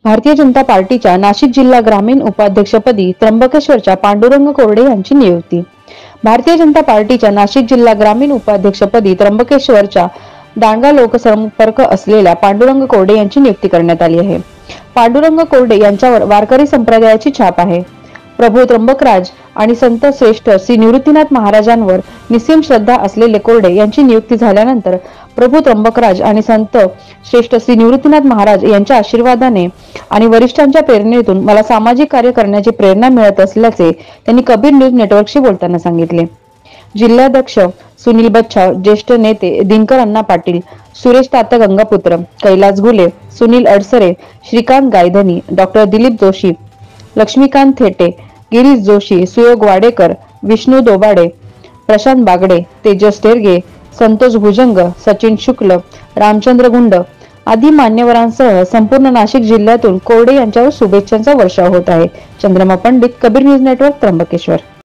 भारतीय जनता पार्टीच्या नाशिक जिल्हा ग्रामीण उपाध्यक्षपदी त्र्यंबकेश्वरच्या पांडुरंग कोरडे यांची नियुक्ती। भारतीय जनता पार्टीच्या नाशिक जिल्हा ग्रामीण उपाध्यक्षपदी त्र्यंबकेश्वरच्या दांडगा लोकसंपर्क असलेल्या पांडुरंग कोरडे यांची नियुक्ती करण्यात आली आहे। पांडुरंग कोरडे यांच्यावर वारकरी संप्रदायाची छाप आहे। प्रभू त्र्यंबकराज आणि संत श्रेष्ठ श्री निवृत्तीनाथ महाराजांवर निसीम श्रद्धा असलेले कोरडे यांची नियुक्ती झाल्यानंतर प्रभू त्र्यंबकराज आणि संत श्रेष्ठ श्री निवृत्तीनाथ महाराज यांच्या आशीर्वादाने आणि वरिष्ठांच्या प्रेरणेतून मला सामाजिक कार्य करण्याची प्रेरणा मिळत असल्याचे त्यांनी कबीर न्यूज नेटवर्कशी बोलताना सांगितले। जिल्हाध्यक्ष सुनील बच्छाव, ज्येष्ठ नेते दिनकर अण्णा पाटील, सुरेश तात्या गंगापुत्र, कैलास घुले, सुनील अडसरे, श्रीकांत गायधनी, डॉक्टर दिलीप जोशी, लक्ष्मीकांत थेटे, गिरीश जोशी, सुयोग वाडेकर, विष्णू दोबाडे, प्रशांत बागडे, तेजस तेरगे, संतोष भुजंग, सचिन शुक्ल, रामचंद्र गुंड आदी मान्यवरांसह संपूर्ण नाशिक जिल्ह्यातून कोरडे यांच्यावर शुभेच्छांचा वर्षाव होत आहे। Chandrama Pandit, Kabir news network, Trimbakeshwar.